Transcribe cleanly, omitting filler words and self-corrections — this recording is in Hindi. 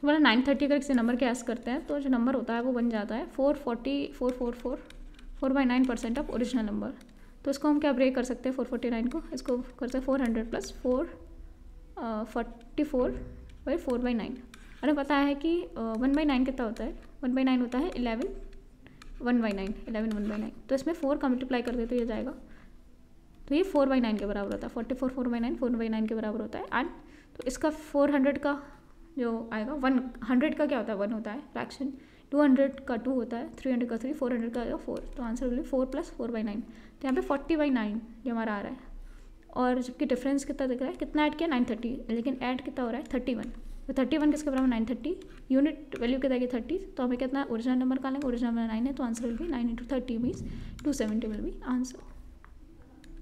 बोला 930 अगर किसी नंबर के ऐस करते हैं तो जो नंबर होता है वो बन जाता है 44444 4/9% ऑफ ओरिजिनल नंबर। तो इसको हम क्या ब्रेक कर सकते हैं 449 को, इसको कर सकते हैं 400 + 444/4/9। हमें पता है कि 1/9 कितना होता है, 1/9 होता है 11 1/9, 11 1/9। तो इसमें 4 का मल्टीप्लाई कर दे तो ये जाएगा, तो ये 4/9 के बराबर होता है। 44 4/9 4/9 के बराबर होता है। एंड तो इसका 400 का जो आएगा 100 का क्या होता है 1 होता है फ्रैक्शन, 200 का 2 होता है, 300 का 3, 400 का आएगा 4। तो आंसर होगा 4 + 4/9। तो यहाँ पे 40/9 ये हमारा आ रहा है। और जबकि डिफरेंस कितना दिख रहा है, कितना ऐड किया 930, लेकिन ऐड कितना हो रहा है 31। तो 31 किसके बराबर 930, यूनिट वैल्यू कितना है 30। तो हमें कितना ओरिजिनल नंबर निकालेंगे, ओरिजिनल नंबर 9 है, तो answer will be 9 × 30 means 270 will be answer.